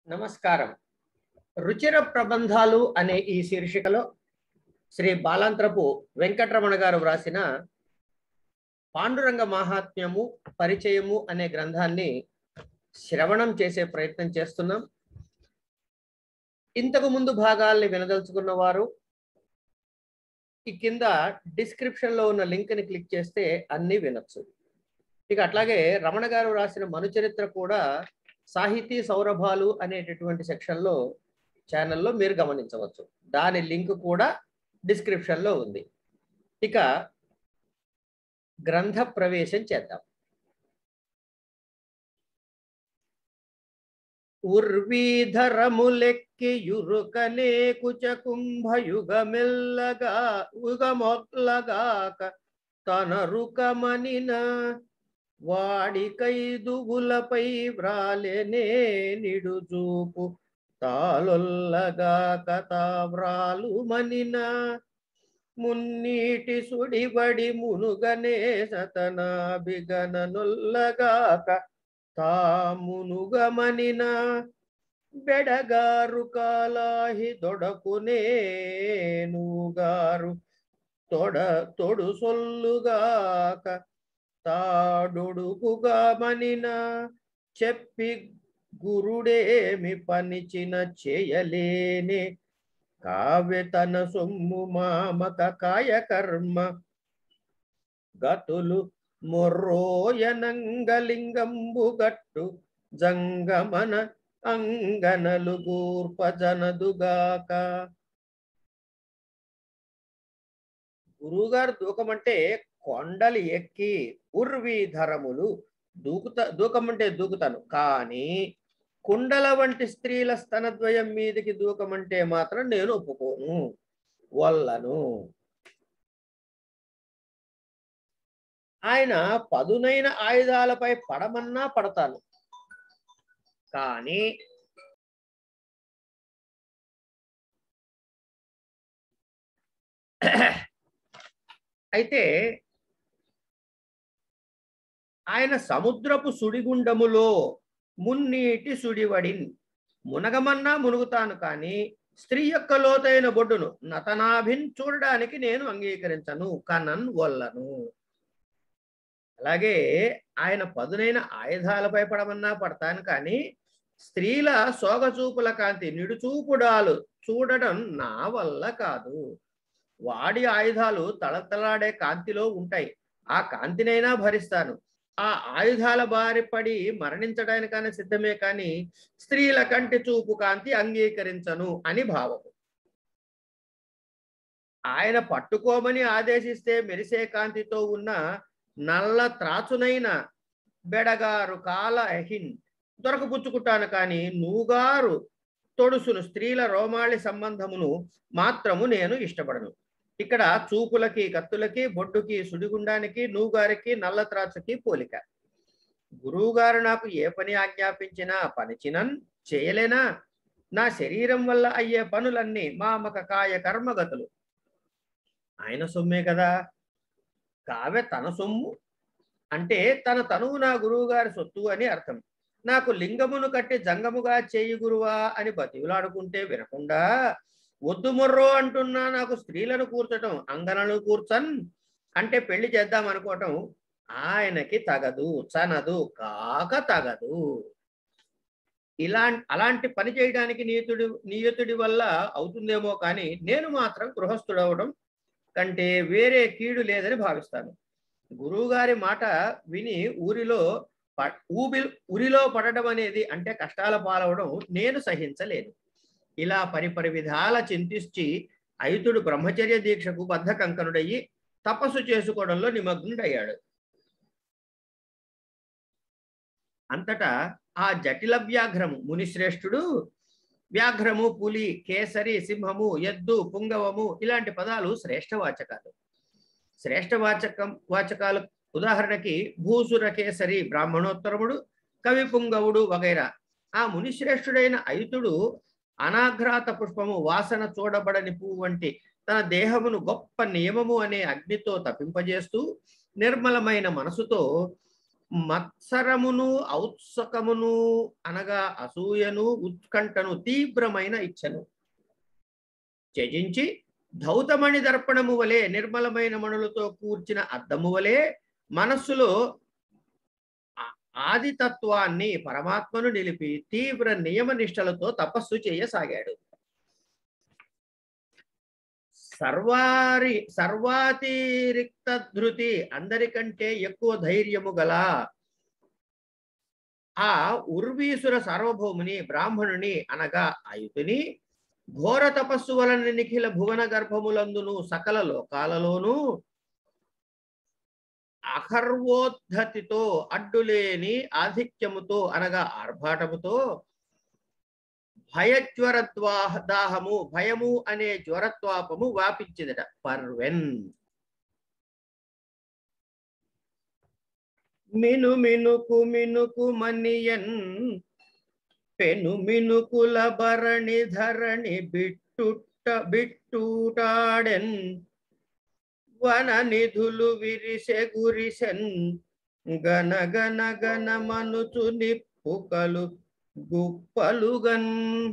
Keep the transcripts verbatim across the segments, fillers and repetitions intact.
నమస్కారం. రుచిర ప్రబంధాలు అనే ఈ శీర్షికలో శ్రీ బాలాంత్రపు వెంకటరమణ గారు వ్రాసిన పాండురంగ మహాత్మ్యము పరిచయము అనే గ్రంథాన్ని శ్రవణం చేసే ప్రయత్నం చేస్తున్నాం. ఇంతకు ముందు భాగాల్ని వినదలుచుకున్న వారు ఈ కింద డిస్క్రిప్షన్లో ఉన్న లింక్ని క్లిక్ చేస్తే అన్నీ వినొచ్చు. ఇక అట్లాగే రమణ గారు రాసిన మనుచరిత్ర కూడా సాహితీ సౌరభాలు అనేటటువంటి సెక్షన్లో ఛానల్లో మీరు గమనించవచ్చు. దాని లింక్ కూడా డిస్క్రిప్షన్లో ఉంది. ఇక గ్రంథ ప్రవేశం చేద్దాం. ఉర్వీధరములెక్కి యురుకనే కుచ కుంభయుగమెల్లగా ఉగమొల్లగాక తనరుకమనిన వాడికైదుగులపై వ్రాలెనే నిడుజూపు తాళొల్లగాక తావ్రాలు మనిన మున్నీటి సుడిబడి మునుగనే సతనాభిగననొల్లగాక తామునుగమనిన బెడగారు కాలాహి దొడకునే నూగారు తొడ తొడు సొల్లుగాక తాడొడుకుగా మనిన చెప్పి గురుడేమి పనిచిన చేయలేనే కావ్య తన సొమ్ము మామక కాయకర్మ గతులు మొర్రోయనంగలింగంబు గట్టు జంగమన అంగనలు గూర్పజనదుగాక. గురువుగారు దూకమంటే కొండలు ఎక్కి ఉర్వీధరములు దూకుతా దూకమంటే దూకుతాను, కానీ కుండల వంటి స్త్రీల స్తనద్వయం మీదకి దూకమంటే మాత్రం నేను ఒప్పుకోను, వల్లను. ఆయన పదునైన ఆయుధాలపై పడమన్నా పడతాను, కానీ అయితే ఆయన సముద్రపు సుడిగుండములో మున్నీటి సుడివడిన్ మునగమన్నా మునుగుతాను, కానీ స్త్రీ యొక్క లోతైన బొడ్డును నతనాభిన్ చూడడానికి నేను అంగీకరించను, కనన్ వల్లను. అలాగే ఆయన పదునైన ఆయుధాలపై పడమన్నా పడతాను, కానీ స్త్రీల సోగచూపుల కాంతి నిడుచూపుడాలు చూడడం నా వల్ల కాదు. వాడి ఆయుధాలు తళతళాడే కాంతిలో ఉంటాయి, ఆ కాంతినైనా భరిస్తాను. ఆ ఆయుధాల బారి పడి మరణించడానికైనా సిద్ధమే, కానీ స్త్రీల కంటి చూపు కాంతి అంగీకరించను అని భావము. ఆయన పట్టుకోమని ఆదేశిస్తే మెరిసే కాంతితో ఉన్న నల్ల త్రాచునైన బెడగారు కాల అహిన్ దొరకపుచ్చుకుంటాను, కానీ నూగారు తొడుసును స్త్రీల రోమాళి సంబంధమును మాత్రము నేను ఇష్టపడను. ఇక్కడ చూపులకి కత్తులకి బొడ్డుకి సుడిగుండానికి నూగారికి నల్ల త్రాచుకి పోలిక. గురువుగారు నాకు ఏ పని ఆజ్ఞాపించినా పనిచినన్ చేయలేనా? నా శరీరం వల్ల అయ్యే పనులన్నీ మామక కాయ కర్మగతులు. ఆయన సొమ్మే కదా. కావ్య తన సొమ్ము అంటే తన తనువు నా గురువుగారి సొత్తు అని అర్థం. నాకు లింగమును కట్టి జంగముగా చేయి గురువా అని బతివులాడుకుంటే వినకుండా వద్దు మొర్రో అంటున్నా నాకు స్త్రీలను కూర్చటం, అంగనలు కూర్చన్ అంటే పెళ్లి చేద్దాం అనుకోవటం ఆయనకి తగదు, చనదు, కాక తగదు. ఇలా అలాంటి పని చేయడానికి నియతుడి నియతుడి వల్ల అవుతుందేమో, కానీ నేను మాత్రం గృహస్థుడవడం కంటే వేరే కీడు లేదని భావిస్తాను. గురువుగారి మాట విని ఊరిలో ఊబి ఉరిలో పడడం అనేది అంటే కష్టాల పాలవడం నేను సహించలేను. ఇలా పరిపరి విధాల చింతించి అయితుడు బ్రహ్మచర్య దీక్షకు బద్ధకంకనుడయ్యి తపస్సు చేసుకోవడంలో నిమగ్నుడయ్యాడు. అంతటా ఆ జటిల వ్యాఘ్రము మునిశ్రేష్ఠుడు వ్యాఘ్రము, పులి, కేసరి, సింహము, ఎద్దు, పుంగవము ఇలాంటి పదాలు శ్రేష్టవాచకాలు. శ్రేష్టవాచకం వాచకాలు ఉదాహరణకి భూసుర కేసరి బ్రాహ్మణోత్తరముడు, కవి పుంగవుడు వగైరా. ఆ మునిశ్రేష్ఠుడైన అయితుడు అనాఘ్రాత పుష్పము, వాసన చూడబడని పువ్వు వంటి తన దేహమును గొప్ప నియమము అనే అగ్నితో తప్పింపజేస్తూ నిర్మలమైన మనసుతో మత్సరమును ఔత్సకమును అనగా అసూయను ఉత్కంఠను తీవ్రమైన ఇచ్చను త్యజించి ధౌతమణి దర్పణము వలె నిర్మలమైన మణులతో కూర్చిన అద్దము వలె మనస్సులో ఆదితత్వాన్ని పరమాత్మను నిలిపి తీవ్ర నియమ నిష్టలతో తపస్సు చేయసాగాడు. సర్వారి సర్వాతిరిక్త ధృతి అందరికంటే ఎక్కువ ధైర్యము గల ఆ ఉర్వీసుర సార్వభౌముని బ్రాహ్మణుని అనగా అయుతుని ఘోర తపస్సు వలన నిఖిల భువన గర్భములందును సకల లోకాలలోనూ అహర్వోద్ధతితో అడ్డులేని ఆధిక్యముతో అనగా ఆర్భాటముతో భయజ్వరద్వాహ దాహము భయము అనే జ్వరత్వాపము వ్యాపించిందట. పర్వెన్ మిను మినుకు మినుకు మనియన్ పెను మినుకుల భరణి ధరణి బిట్టుట్ట బిట్టూటాడెన్ వన నిధులు విరిసె గురిసెన్ గన గన గన మనుచు నిప్పుకలు గుప్పలుగన్.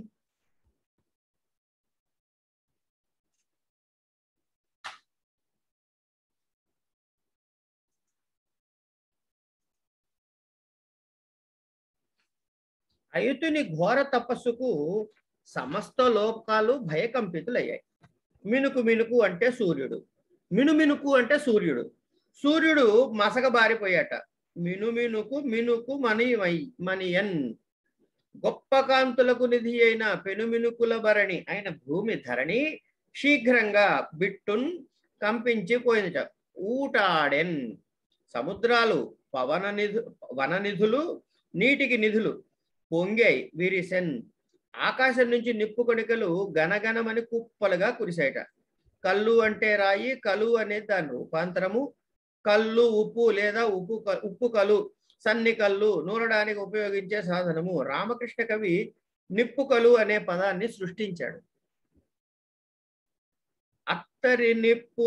అయుతుని ఘోర తపస్సుకు సమస్త లోకాలు భయకంపితులయ్యాయి. మినుకు మినుకు అంటే సూర్యుడు, మినుమినుకు అంటే సూర్యుడు. సూర్యుడు మసకబారిపోయాట. మినుమినుకు మినుకు మని మనియన్ గొప్ప కాంతులకు నిధి అయిన పెనుమినుకుల భరణి అయిన భూమి ధరణి శీఘ్రంగా బిట్టున్ కంపించిపోయిందట. ఊటాడెన్ సముద్రాలు పవన నిధు వన నిధులు నీటికి నిధులు పొంగాయి. విరిసెన్ ఆకాశం నుంచి నిప్పు కణికలు గనగనమని కుప్పలుగా కురిసాయట. కల్లు అంటే రాయి, కలు అనేది దాని రూపాంతరము. కల్లు ఉప్పు లేదా ఉప్పు ఉప్పు కలు సన్ని కల్లు నూనడానికి ఉపయోగించే సాధనము. రామకృష్ణ కవి నిప్పు కలు అనే పదాన్ని సృష్టించాడు. అత్తరి నిప్పు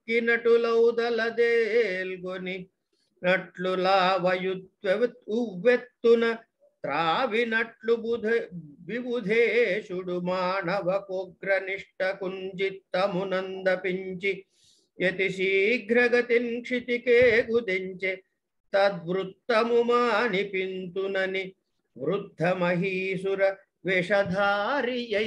దొక్కినటులౌదలదేల్గొని నట్లులా వయుత్వెత్తున త్రావినట్లు బుధ విబుధేశుడు మానవ కోగ్ర నిష్ట కుంజిత్తమునందపించి యతి శీఘ్రగతిన్ క్షితికే గుదించె తద్వృత్తము మానిపింతునని వృద్ధ మహీసుర వేషధారియై.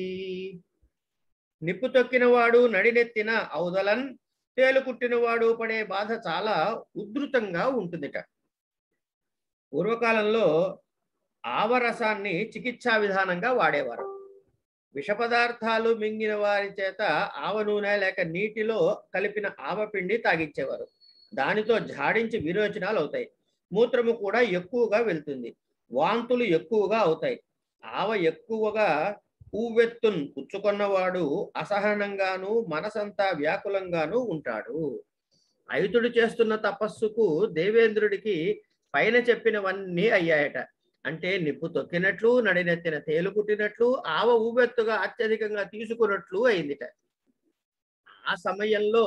నిప్పు తొక్కినవాడు నడినెత్తిన ఔదలన్ తేలుకుట్టినవాడు పడే బాధ చాలా ఉధృతంగా ఉంటుందిట. పూర్వకాలంలో ఆవరసాన్ని చికిత్సా విధానంగా వాడేవారు. విష పదార్థాలు మింగిన వారి చేత ఆవ నూనె లేక నీటిలో కలిపిన ఆవపిండి తాగించేవారు. దానితో ఝాడించి విరోచనాలు అవుతాయి. మూత్రము కూడా ఎక్కువగా వెళ్తుంది. వాంతులు ఎక్కువగా అవుతాయి. ఆవ ఎక్కువగా ఊవెత్తున్ పుచ్చుకొన్నవాడు అసహనంగాను మనసంతా వ్యాకులంగాను ఉంటాడు. అయుతుడు చేస్తున్న తపస్సుకు దేవేంద్రుడికి పైన చెప్పినవన్నీ అయ్యాయట. అంటే నిప్పు తొక్కినట్లు, నడినెత్తిన తేలు కుట్టినట్లు, ఆవ ఊబెత్తుగా అత్యధికంగా తీసుకున్నట్లు అయిందిట. ఆ సమయంలో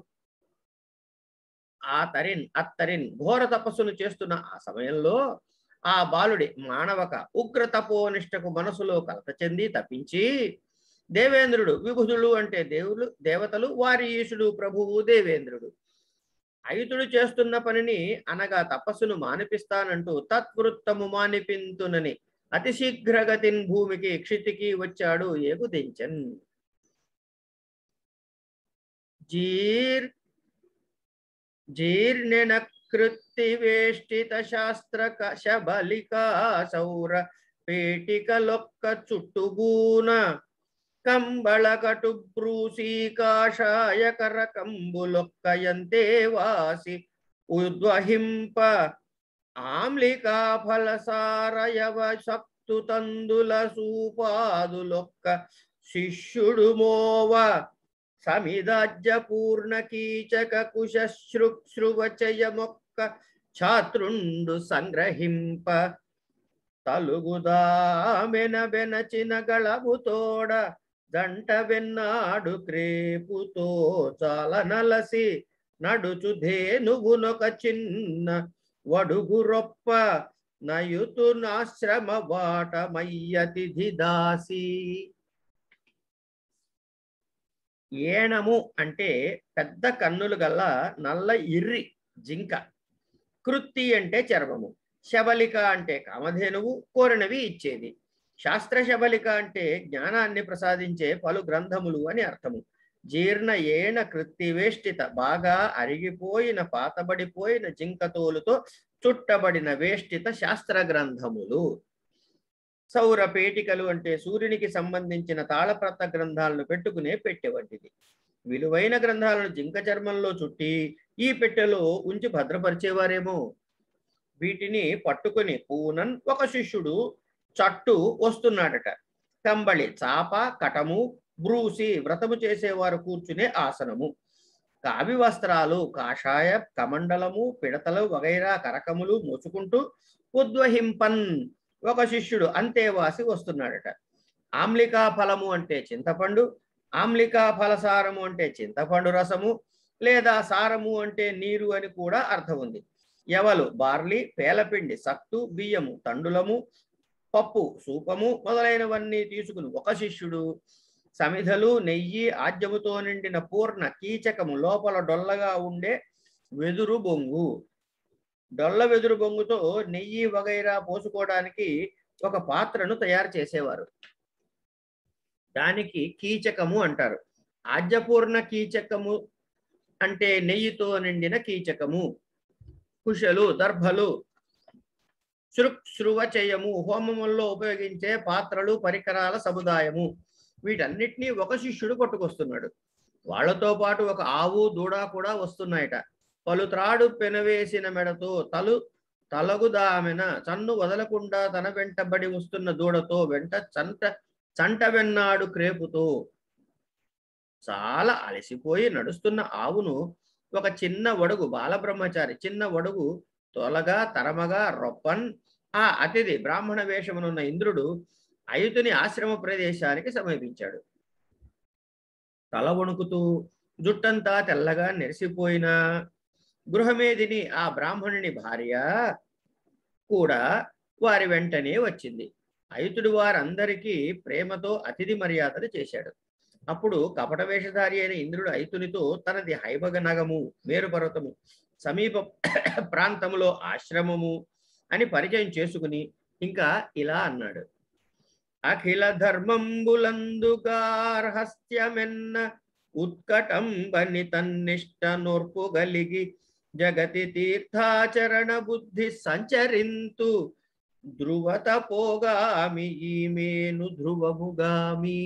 ఆ తరిన్ అత్తరిన్ ఘోర తపస్సును చేస్తున్న ఆ సమయంలో ఆ బాలుడి మానవక ఉగ్ర తపోనిష్టకు మనసులో కలత చెంది తప్పించి దేవేంద్రుడు, విభుధులు అంటే దేవులు దేవతలు, వారి ఈశుడు ప్రభువు దేవేంద్రుడు అయుతుడు చేస్తున్న పనిని అనగా తపస్సును మానిపిస్తానంటూ తత్వృత్తము మానిపింతునని అతి శీఘ్రగతిన్ భూమికి క్షితికి వచ్చాడు ఏగుదించన్. జీర్ జీర్ణెన కృత్తి వేష్టిత శాస్త్ర శబలికా సౌర పేటికలొక్క చుట్టుబూన కంబళ కటు బ్రూసి కాషాయ కర కంబులొక్కయంతే వాసి ఉద్వహింప ఆమ్లికా ఫలసారయవ సప్తు తందుల సూపాదులొక్క శిష్యుడు మోవ సమిదాజ్య పూర్ణ కీచక కుశశ్రుశ్రువచయమొక్క ఛాత్రుండు సంగ్రహింప తలుగుదామెన బెనచిన గళముతోడ దంట వెన్నాడు క్రేపుతో చాలా నలసి నడుచు ధేనువునొక చిన్న వడుగురొప్ప నయుతు నాశ్రమ వాట మయ్యతిథి దాసి. ఏణము అంటే పెద్ద కన్నులు గల్ల నల్ల ఇర్రి జింక. కృత్తి అంటే చర్మము. శబలిక అంటే కామధేనువు, కోరినవి ఇచ్చేది. శాస్త్ర శబలిక అంటే జ్ఞానాన్ని ప్రసాదించే పలు గ్రంథములు అని అర్థము. జీర్ణ ఏణ కృత్తి వేష్టిత, బాగా అరిగిపోయిన పాతబడిపోయిన జింకతోలుతో చుట్టబడిన వేష్టిత శాస్త్ర గ్రంథములు. సౌర పేటికలు అంటే సూర్యునికి సంబంధించిన తాళప్రత గ్రంథాలను పెట్టుకునే పెట్టె వంటిది. విలువైన గ్రంథాలను జింక చర్మంలో చుట్టి ఈ పెట్టెలో ఉంచి భద్రపరిచేవారేమో. వీటిని పట్టుకుని పూనన్ ఒక శిష్యుడు చట్టు వస్తున్నాడట. కంబళి, చాప, కటము, బ్రూసి వ్రతము చేసేవారు కూర్చునే ఆసనము. కావి వస్త్రాలు, కాషాయ, కమండలము, పిడతలు వగైరా కరకములు మోసుకుంటూ ఉద్వహింపన్ ఒక శిష్యుడు అంతేవాసి వస్తున్నాడట. ఆమ్లికా ఫలము అంటే చింతపండు, ఆమ్లికా ఫలసారము అంటే చింతపండు రసము లేదా సారము అంటే నీరు అని కూడా అర్థం ఉంది. ఎవలు, బార్లీ, పేలపిండి, సత్తు, బియ్యము, తండులము, పప్పు, సూపము మొదలైనవన్నీ తీసుకుని ఒక శిష్యుడు సమిధలు, నెయ్యి, ఆజ్యముతో నిండిన పూర్ణ కీచకము, లోపల డొల్లగా ఉండే వెదురు బొంగు. డొల్ల వెదురు బొంగుతో నెయ్యి వగైరా పోసుకోవడానికి ఒక పాత్రను తయారు చేసేవారు. దానికి కీచకము అంటారు. ఆజ్యపూర్ణ కీచకము అంటే నెయ్యితో నిండిన కీచకము. కుశలు, దర్భలు, శృక్శృవచయము హోమముల్లో ఉపయోగించే పాత్రలు, పరికరాల సముదాయము. వీటన్నిటినీ ఒక శిష్యుడు పట్టుకొస్తున్నాడు. వాళ్లతో పాటు ఒక ఆవు, దూడ కూడా వస్తున్నాయట. పలుత్రాడు పెనవేసిన మెడతో తలు తలగుదామెన చన్ను వదలకుండా తన వెంటబడి వస్తున్న దూడతో వెంట చంట చంట వెన్నాడు క్రేపుతో. చాలా అలసిపోయి నడుస్తున్న ఆవును ఒక చిన్న వడుగు బాలబ్రహ్మచారి చిన్న వడుగు తొలగా తరమగా రొప్పన్. ఆ అతిథి బ్రాహ్మణ వేషమునున్న ఇంద్రుడు అయుతుని ఆశ్రమ ప్రదేశానికి సమీపించాడు. తల వణుకుతూ జుట్టంతా తెల్లగా నెరిసిపోయిన గృహమేదిని ఆ బ్రాహ్మణుని భార్య కూడా వారి వెంటనే వచ్చింది. అయుతుడు వారందరికీ ప్రేమతో అతిథి మర్యాదలు చేశాడు. అప్పుడు కపట వేషధారి అయిన ఇంద్రుడు అయుతునితో తనది హైమగ నగము, మేరుపర్వతము, సమీప ప్రాంతములో ఆశ్రమము అని పరిచయం చేసుకుని ఇంకా ఇలా అన్నాడు. అఖిల ధర్మంబులందు గార్హస్త్యమెన్న ఉత్కటంబని తన్నిష్ట నోర్పు గలిగి జగతి తీర్థాచరణ బుద్ధి సంచరింతు ధ్రువత పోగామి ఈమేను ధ్రువముగామి.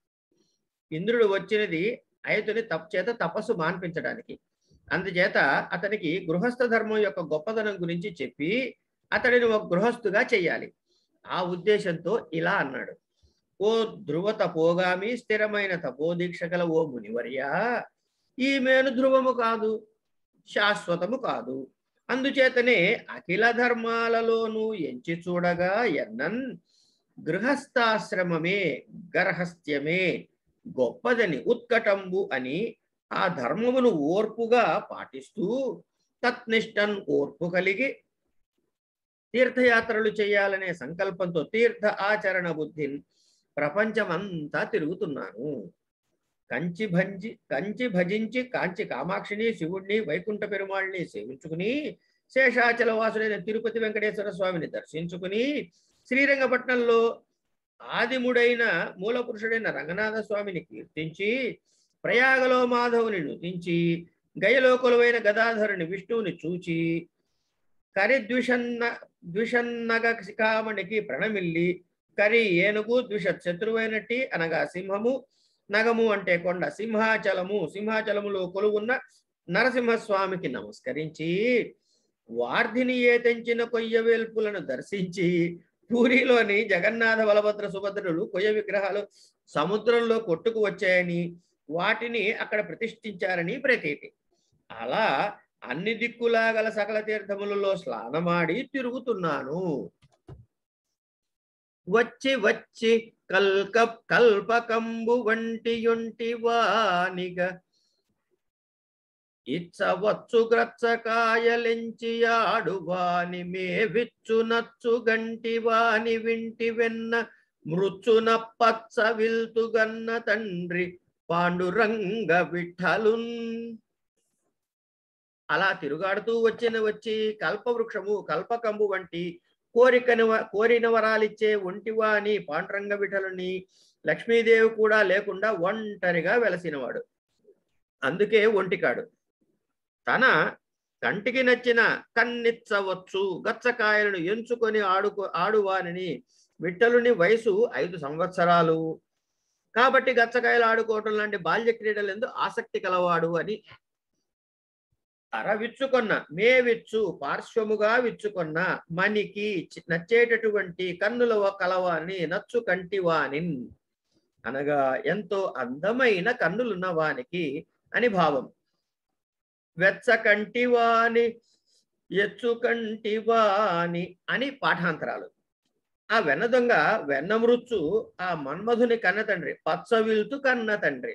ఇంద్రుడు వచ్చినది అయుతుని తప్ చేత తపస్సు మాన్పించడానికి. అందుచేత అతనికి గృహస్థ ధర్మం యొక్క గొప్పదనం గురించి చెప్పి అతడిని ఒక గృహస్థుగా చెయ్యాలి. ఆ ఉద్దేశంతో ఇలా అన్నాడు. ఓ ధ్రువ తపోగామి, స్థిరమైన తపోదీక్ష గల ఓ మునివర్యా, ఈమెను ధ్రువము కాదు, శాశ్వతము కాదు. అందుచేతనే అఖిల ధర్మాలలోనూ ఎంచి చూడగా ఎన్నన్ గృహస్థాశ్రమమే, గర్హస్థ్యమే గొప్పదని, ఉత్కటంబు అని ఆ ధర్మమును ఓర్పుగా పాటిస్తూ తత్నిష్టన్ ఓర్పు కలిగి తీర్థయాత్రలు చేయాలనే సంకల్పంతో తీర్థ ఆచరణ బుద్ధిని ప్రపంచమంతా తిరుగుతున్నాను. కంచి భంజి కంచి భజించి కాంచి కామాక్షిని, శివుణ్ణి, వైకుంఠ పెరుమాళ్ళని సేవించుకుని, శేషాచల వాసుడైన తిరుపతి వెంకటేశ్వర స్వామిని దర్శించుకుని, శ్రీరంగపట్నంలో ఆదిముడైన మూల పురుషుడైన రంగనాథ స్వామిని కీర్తించి, ప్రయాగలో మాధవుని నుతించి, గయలో కొలువైన గదాధరుని విష్ణువుని చూచి, కరి ద్విషన్న ద్విషన్నగ శిఖామణికి ప్రణమిల్లి, కరి ఏనుగు, ద్విషత్ శత్రువైనట్టి అనగా సింహము, నగము అంటే కొండ, సింహాచలము సింహాచలములో కొలువున్న నరసింహస్వామికి నమస్కరించి, వార్ధిని ఏ తెంచిన కొయ్య వేల్పులను దర్శించి, పూరిలోని జగన్నాథ బలభద్ర సుభద్రులు కొయ్య విగ్రహాలు సముద్రంలో కొట్టుకు వచ్చాయని, వాటిని అక్కడ ప్రతిష్ఠించారని ప్రతీతి. అలా అన్ని దిక్కులా గల సకల తీర్థములలో స్నానమాడి తిరుగుతున్నాను. వచ్చి వచ్చి కల్క కల్పకంబు వంటి యొంటి వానిగ ఇచ్చవచ్చు గ్రచ్చకాయలెంచి ఆడువాని మేవిచ్చు నచ్చు గంటి వాని వింటి వెన్న మృచ్చున పచ్చ విల్తుగన్న తండ్రి పాండురంగ విఠలున్. అలా తిరుగాడుతూ వచ్చిన వచ్చి కల్పవృక్షము కల్పకంబు వంటి కోరికని కోరిన వరాలిచ్చే ఒంటివాని పాండురంగ విఠలుని లక్ష్మీదేవి కూడా లేకుండా ఒంటరిగా వెలసినవాడు. అందుకే ఒంటికాడు. తన కంటికి నచ్చిన కన్నిచ్చవచ్చు గచ్చకాయలను ఎంచుకొని ఆడుకో ఆడువాని విఠలుని వయసు ఐదు సంవత్సరాలు కాబట్టి గచ్చకాయలు ఆడుకోవటం లాంటి బాల్య క్రీడలందు ఆసక్తి కలవాడు అని. అర విచ్చుకొన్న మేవిచ్చు పార్శ్వముగా విచ్చుకొన్న మనికి నచ్చేటటువంటి కన్నుల కలవాని నచ్చు కంటివానిన్ అనగా ఎంతో అందమైన కన్నులున్న వానికి అని భావం. వెచ్చ కంటివాని ఎచ్చు కంటివాని అని పాఠాంతరాలు. ఆ వెన్న దొంగ వెన్నమృచ్చు ఆ మన్మధుని కన్న తండ్రి, పచ్చవిల్తు కన్న తండ్రి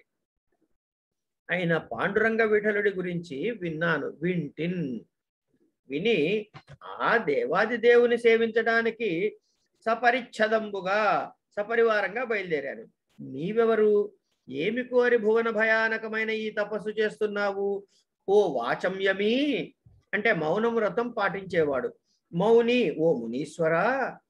అయిన పాండురంగ విఠలుడి గురించి విన్నాను, వింటిన్. విని ఆ దేవాది దేవుని సేవించడానికి సపరిచ్ఛదంబుగా సపరివారంగా బయలుదేరాను. నీవెవరు? ఏమి కోరి భువన భయానకమైన ఈ తపస్సు చేస్తున్నావు? ఓ వాచమ్యమి అంటే మౌనం వ్రతం పాటించేవాడు. మౌని ఓ మునీశ్వరా.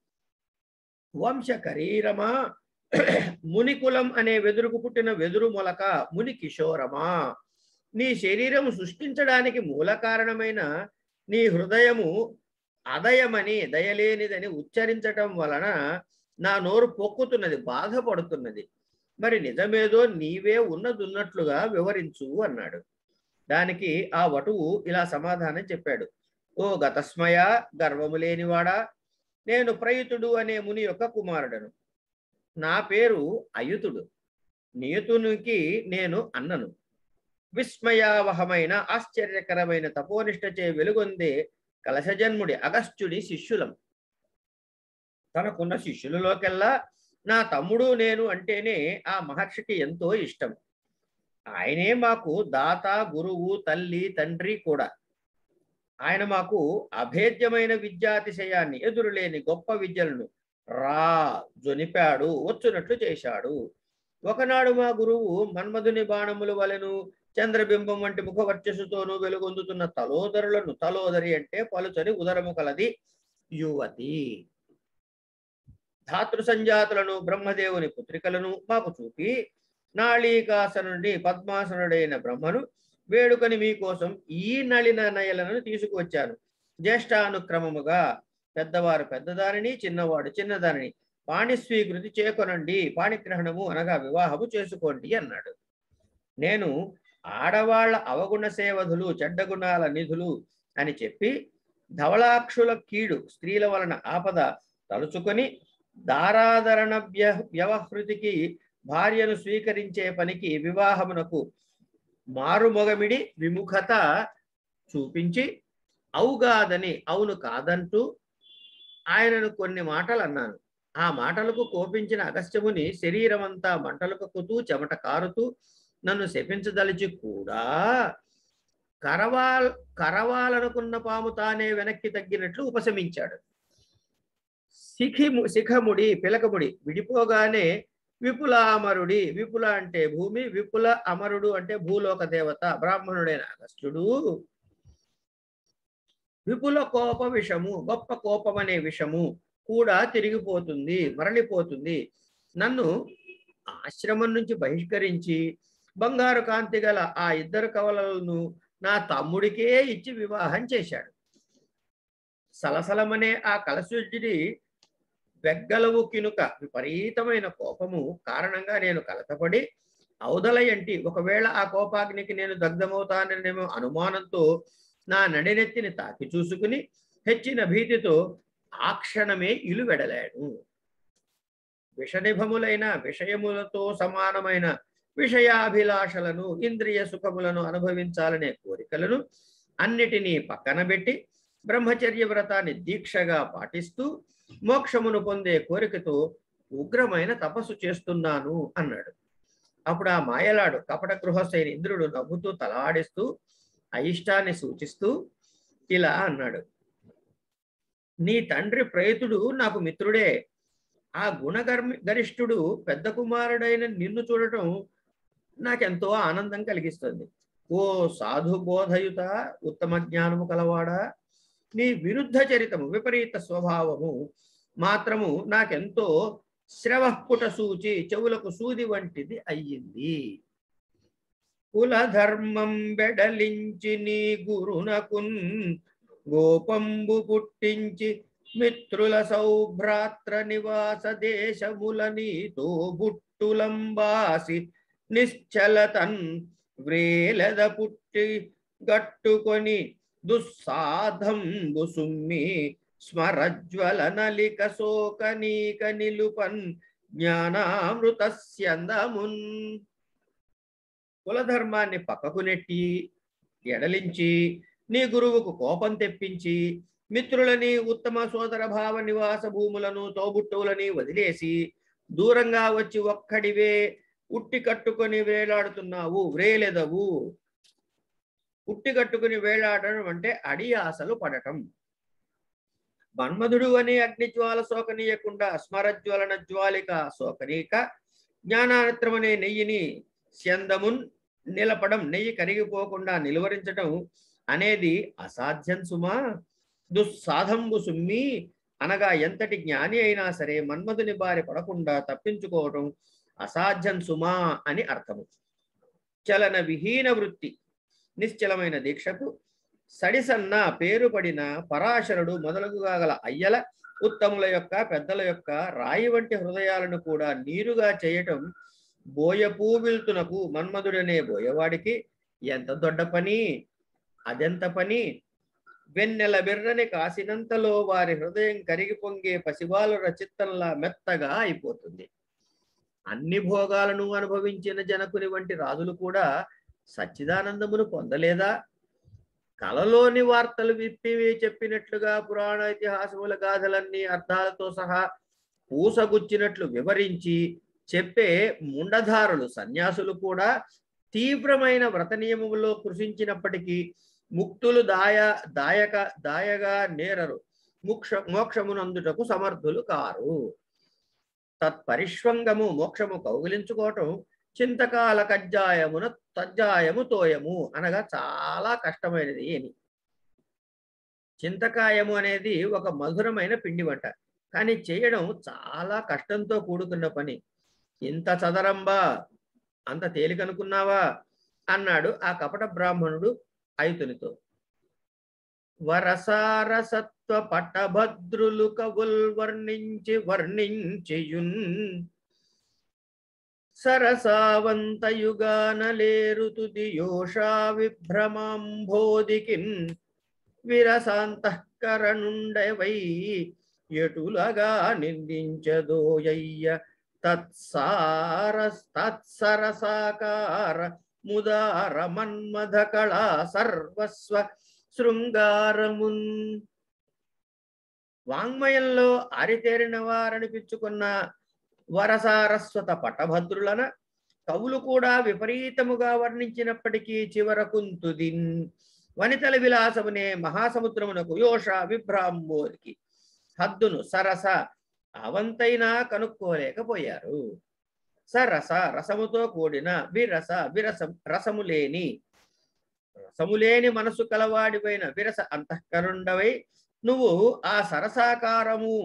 వంశ కరీరమా మునికులం అనే వెదురుకు పుట్టిన వెదురు మొలక ముని కిషోరమా. నీ శరీరము సృష్టించడానికి మూల కారణమైన నీ హృదయము అదయమని దయలేనిదని ఉచ్చరించటం వలన నా నోరు పొక్కుతున్నది, బాధపడుతున్నది. మరి నిజమేదో నీవే ఉన్నదున్నట్లుగా వివరించు అన్నాడు. దానికి ఆ వటువు ఇలా సమాధానం చెప్పాడు. ఓ గతస్మయ గర్వము లేనివాడా, నేను ప్రయుతుడు అనే ముని యొక్క కుమారుడను. నా పేరు అయుతుడు. నియుతునికి నేను అన్నను. విస్మయావహమైన ఆశ్చర్యకరమైన తపోనిష్టచే వెలుగొందే కలశజన్ముడి అగస్త్యుడి శిష్యులం. తనకున్న శిష్యులలోకెల్లా నా తమ్ముడు నేను అంటేనే ఆ మహర్షికి ఎంతో ఇష్టం. ఆయనే మాకు దాత, గురువు, తల్లి, తండ్రి కూడా. ఆయన మాకు అభేద్యమైన విద్యాతిశయాన్ని, ఎదురులేని గొప్ప విద్యలను రా జొనిపాడు, వచ్చునట్లు చేశాడు. ఒకనాడు మా గురువు మన్మధుని బాణముల వలెను చంద్రబింబం వంటి ముఖవర్చస్సుతోనూ వెలుగొందుతున్న తలోదరులను, తలోదరి అంటే పలుచని ఉదరము కలది యువతి, ధాతృ సంజాతులను బ్రహ్మదేవుని పుత్రికలను మాకు చూపి నాళీకాసనుడి పద్మాసనుడైన బ్రహ్మను వేడుకని మీకోసం ఈ నళిన నయలను తీసుకువచ్చాను. జ్యేష్ఠానుక్రమముగా పెద్దవారు పెద్దదానిని, చిన్నవాడు చిన్నదానిని పాణి స్వీకృతి చేకొనండి, పాణిగ్రహణము అనగా వివాహము చేసుకోండి అన్నాడు. నేను ఆడవాళ్ల అవగుణ సేవధులు, చెడ్డగుణాల నిధులు అని చెప్పి ధవళాక్షుల కీడు స్త్రీల వలన ఆపద తలుచుకొని దారాధరణ వ్య వ్యవహృతికి భార్యను స్వీకరించే పనికి వివాహమునకు మారుమొగమిడి విముఖత చూపించి అవుగాదని అవును కాదంటూ ఆయనను కొన్ని మాటలు అన్నాను. ఆ మాటలకు కోపించిన అగస్త్యముని శరీరమంతా మంటలు కక్కుతూ చెమట కారుతూ నన్ను శపించదలిచి కూడా కరవాల్ కరవాలనుకున్న పాము తానే వెనక్కి తగ్గినట్లు ఉపశమించాడు. శిఖిము శిఖముడి పిలకముడి విడిపోగానే విపుల అమరుడి, విపుల అంటే భూమి, విపుల అమరుడు అంటే భూలోక దేవత బ్రాహ్మణుడైన అగస్త్యుడు విపుల కోప విషము, గొప్ప కోపం అనే విషము కూడా తిరిగిపోతుంది, మరలిపోతుంది. నన్ను ఆశ్రమం నుంచి బహిష్కరించి బంగారు కాంతి గల ఆ ఇద్దరు కవలలను నా తమ్ముడికే ఇచ్చి వివాహం చేశాడు. సలసలమనే ఆ కలశుద్ధుడి వెగ్గలవు కినుక విపరీతమైన కోపము కారణంగా నేను కలతపడి ఔదలయంటి ఒకవేళ ఆ కోపాగ్నికి నేను దగ్ధమవుతాననేమో అనుమానంతో నా నడినెత్తిని తాకి చూసుకుని హెచ్చిన భీతితో ఆ క్షణమే ఇలు వెడలాడు. విషనిభములైన విషయములతో సమానమైన విషయాభిలాషలను, ఇంద్రియ సుఖములను అనుభవించాలనే కోరికలను అన్నిటినీ పక్కన పెట్టి బ్రహ్మచర్య వ్రతాన్ని దీక్షగా పాటిస్తూ మోక్షమును పొందే కోరికతో ఉగ్రమైన తపస్సు చేస్తున్నాను అన్నాడు. అప్పుడు ఆ మాయలాడు కపట గృహస్థైన ఇంద్రుడు నవ్వుతూ తలాడిస్తూ అయిష్టాన్ని సూచిస్తూ ఇలా అన్నాడు. నీ తండ్రి ప్రేతుడు నాకు మిత్రుడే. ఆ గుణగర్మి గరిష్ఠుడు పెద్ద కుమారుడైన నిన్ను చూడటం నాకెంతో ఆనందం కలిగిస్తుంది. ఓ సాధు బోధయుత, ఉత్తమ జ్ఞానము కలవాడా, నీ విరుద్ధ చరితము, విపరీత స్వభావము మాత్రము నాకెంతో శ్రవఃపుట సూచి, చెవులకు సూది వంటిది అయ్యింది. కులధర్మం బెడలించి నీ గురునకున్ గోపంబు పుట్టించి మిత్రుల సౌభ్రాత్ర నివాస దేశముల నీతో బుట్టులంబాసి నిశ్చలతన్ వ్రేలద పుట్టి గట్టుకొని దుస్సాధంబు సుమ్మి స్మరజ్వల నలిక శోకనీక నిలుపన్ జ్ఞానామృతస్యందమున్. కులధర్మాన్ని పక్కకు నెట్టి ఎడలించి నీ గురువుకు కోపం తెప్పించి మిత్రులని, ఉత్తమ సోదర భావ నివాస భూములను, తోబుట్టువులని వదిలేసి దూరంగా వచ్చి ఒక్కడివే ఉట్టి కట్టుకొని వేలాడుతున్నావు. వ్రేలెదవు. ఉట్టి కట్టుకుని వేలాడడం అంటే అడియాసలు పడటం. మన్మధుడు అనే అగ్నిజ్వాల శోకనీయకుండా స్మరజ్వలన జ్వాలిక శోకనీక జ్ఞానానత్రమనే నెయ్యిని స్యందమున్ నిలపడం, నెయ్యి కరిగిపోకుండా నిలువరించడం అనేది అసాధ్యం సుమా. దుస్సాధంబు సుమ్మి అనగా ఎంతటి జ్ఞాని అయినా సరే మన్మధుని బారి పడకుండా తప్పించుకోవటం అసాధ్యం సుమా అని అర్థము. చలన విహీన వృత్తి, నిశ్చలమైన దీక్షకు సడిసన్న పేరు పడిన పరాశరుడు మొదలుగా గల అయ్యల, ఉత్తముల యొక్క, పెద్దల యొక్క రాయి వంటి హృదయాలను కూడా నీరుగా చేయటం బోయపూ విల్తునకు, మన్మధుడనే బోయవాడికి ఎంత దొడ్డ పని, అదెంత పని. వెన్నెల బిర్రని కాసినంతలో వారి హృదయం కరిగి పొంగే పసిబాలుర చిత్తంలా మెత్తగా అయిపోతుంది. అన్ని భోగాలను అనుభవించిన జనకుని వంటి రాజులు కూడా సచ్చిదానందమును పొందలేదా? కలలోని వార్తలు విప్పి చెప్పినట్లుగా పురాణ ఇతిహాసముల గాథలన్నీ అర్థాలతో సహా పూసగుచ్చినట్లు వివరించి చెప్పే ముండధారులు సన్యాసులు కూడా తీవ్రమైన వ్రత నియమములో కృషించినప్పటికీ ముక్తులు దాయ దాయక దాయగా నేరరు, మోక్ష మోక్షమునందుటకు సమర్థులు కారు. తత్పరిష్వంగము, మోక్షము కౌగిలించుకోవటం చింతకాల కజ్జాయమున తజ్జాయము తోయము అనగా చాలా కష్టమైనది అని. చింతకాయము అనేది ఒక మధురమైన పిండి వంట, కానీ చేయడం చాలా కష్టంతో కూడుకున్న పని. ఇంత చదరంబా, అంత తేలికనుకున్నావా అన్నాడు ఆ కపట బ్రాహ్మణుడు ఐతునితో. వరసారసత్వ పట్టభద్రులు కవుల్ వర్ణించి వర్ణించియున్ సరసావంతయుగానలేరుతుది యోషా విభ్రమాంభోదికిన్ విరసాంతఃకరణుండవై ఎటులగా నిందించదోయయ్య తత్సార తత్సరసాకార ముదార మన్మథ కళా సర్వస్వ శృంగారమున్. వాంగ్మయంలో ఆరితేరిన వారనిపించుకున్న వరసారస్వత పట్టభద్రులన కవులు కూడా విపరీతముగా వర్ణించినప్పటికీ చివరకుంతుదిన్ వనితల విలాసమునే మహాసముద్రమునకు యోష విభ్రాంబోరికి హద్దును సరస అవంతైనా కనుక్కోలేకపోయారు. సరస రసముతో కూడిన, విరస విరసం రసము లేని, రసములేని మనసు కలవాడిపైన విరస అంతఃకరుండవై నువ్వు ఆ సరసాకారము,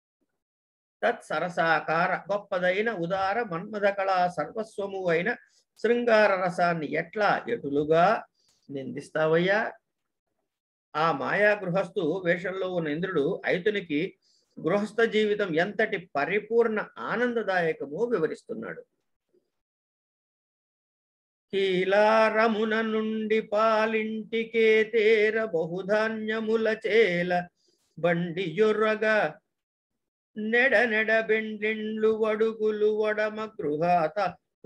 తత్సరసాకార గొప్పదైన ఉదార మన్మథ కళా సర్వస్వము అయిన శృంగార రసాన్ని ఎట్లా ఎటులుగా నిందిస్తావయ్యా? ఆ మాయా గృహస్థు వేషంలో ఉన్న ఇంద్రుడు ఐతునికి గృహస్థ జీవితం ఎంతటి పరిపూర్ణ ఆనందదాయకమో వివరిస్తున్నాడు. కీలారమున నుండి పాలింటికే తేర బహుధాన్యముల చేల బండి యొర్రగా నెడ నెడ బెండిండ్లు వడుగులు వడమ గృహాత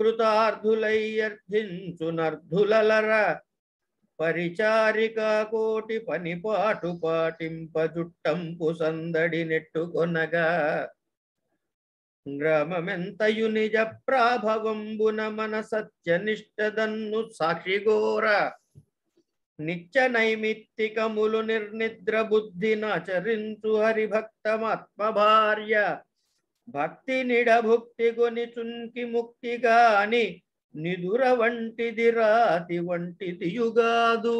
కృతార్థులయ్యర్థించునర్ధులర పరిచారిక కోటి పనిపాటు పాటింప జుట్టంపు సందడి నెట్టుకొనగా గ్రామమెంతయు నిజ ప్రాభవంబున మన సత్యనిష్టదన్ను సాక్షిగోర నిత్య నైమిత్తికములు నిర్నిద్ర బుద్ధి నచరించు హరిభక్తమాత్మ భార్య భక్తి నిడభుక్తి గొని చుంకి ముక్తిగాని నిదుర వంటిది రాతి వంటిది యుగాదు.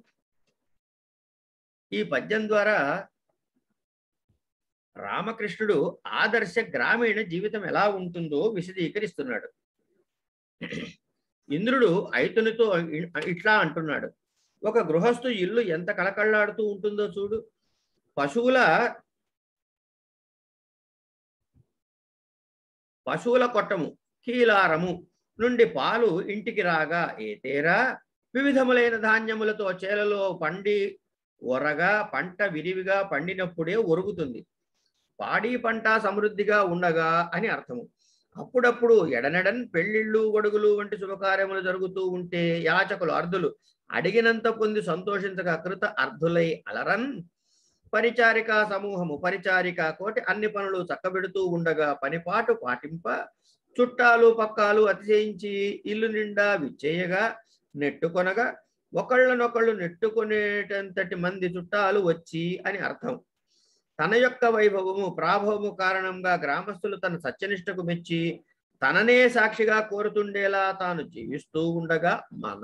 ఈ పద్యం ద్వారా రామకృష్ణుడు ఆదర్శ గ్రామీణ జీవితం ఎలా ఉంటుందో విశదీకరిస్తున్నాడు. ఇంద్రుడు ఐతునితో ఇట్లా అంటున్నాడు, ఒక గృహస్థు ఇల్లు ఎంత కళకళలాడుతూ ఉంటుందో చూడు. పశువుల పశువుల కొట్టము కీలారము నుండి పాలు ఇంటికి రాగా ఏతేరా వివిధములైన ధాన్యములతో చేలలో పండి ఒరగా పంట విరివిగా పండినప్పుడే ఒరుగుతుంది. పాడి పంట సమృద్ధిగా ఉండగా అని అర్థము. అప్పుడప్పుడు ఎడనెడన్ పెళ్లిళ్ళు గొడుగులు వంటి శుభకార్యములు జరుగుతూ ఉంటే యాచకులు అర్ధులు అడిగినంత పొంది సంతోషించక కృత అర్ధులై అలరన్. పరిచారికా సమూహము పరిచారిక కోటి అన్ని పనులు చక్కబెడుతూ ఉండగా పనిపాటు పాటింప చుట్టాలు పక్కాలు అతిశయించి ఇల్లు నిండా విచ్చేయగా నెట్టుకొనగా ఒకళ్ళనొకళ్ళు నెట్టుకునేటంతటి మంది చుట్టాలు వచ్చి అని అర్థం. తన యొక్క వైభవము ప్రాభవము కారణంగా గ్రామస్తులు తన సత్యనిష్టకు మెచ్చి తననే సాక్షిగా కోరుతుండేలా తాను జీవిస్తూ ఉండగా మన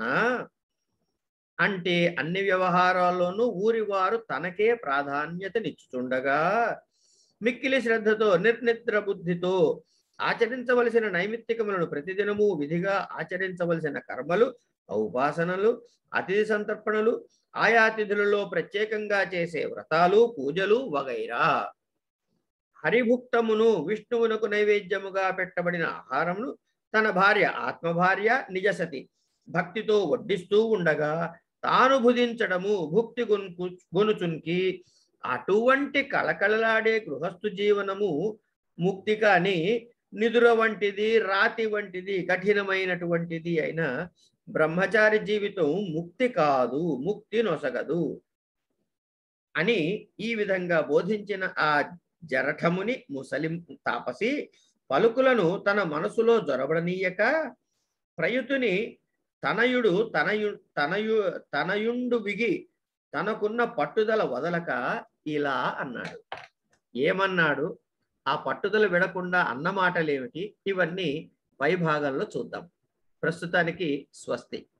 అంటే అన్ని వ్యవహారాల్లోనూ ఊరి వారు తనకే ప్రాధాన్యతనిచ్చుతుండగా మిక్కిలి శ్రద్ధతో నిర్నిద్ర బుద్ధితో ఆచరించవలసిన నైమిత్తికములను ప్రతిదినము విధిగా ఆచరించవలసిన కర్మలు ఉపాసనలు అతిథి సంతర్పణలు ఆయా తిథులలో ప్రత్యేకంగా చేసే వ్రతాలు పూజలు వగైరా హరిభుక్తమును విష్ణువునకు నైవేద్యముగా పెట్టబడిన ఆహారమును తన భార్య ఆత్మభార్య నిజసతి భక్తితో వడ్డిస్తూ ఉండగా తాను భుజించడము భుక్తి గొనుకు గొనుచునికి అటువంటి కళకళలాడే గృహస్థు జీవనము ముక్తి కాని నిదుర వంటిది రాతి వంటిది కఠినమైనటువంటిది అయిన బ్రహ్మచారి జీవితం ముక్తి కాదు, ముక్తి నొసగదు అని ఈ విధంగా బోధించిన ఆ జరఠముని ముసలి తాపసి పలుకులను తన మనసులో జొరబడనీయక ప్రయుతుని తనయుడు తనయు తనయు తనయుండు బిగి తనకున్న పట్టుదల వదలక ఇలా అన్నాడు. ఏమన్నాడు? ఆ పట్టుదల విడకుండా అన్న మాటలేమిటి? ఇవన్నీ పై భాగంలో చూద్దాం. ప్రస్తుతానికి స్వస్తి.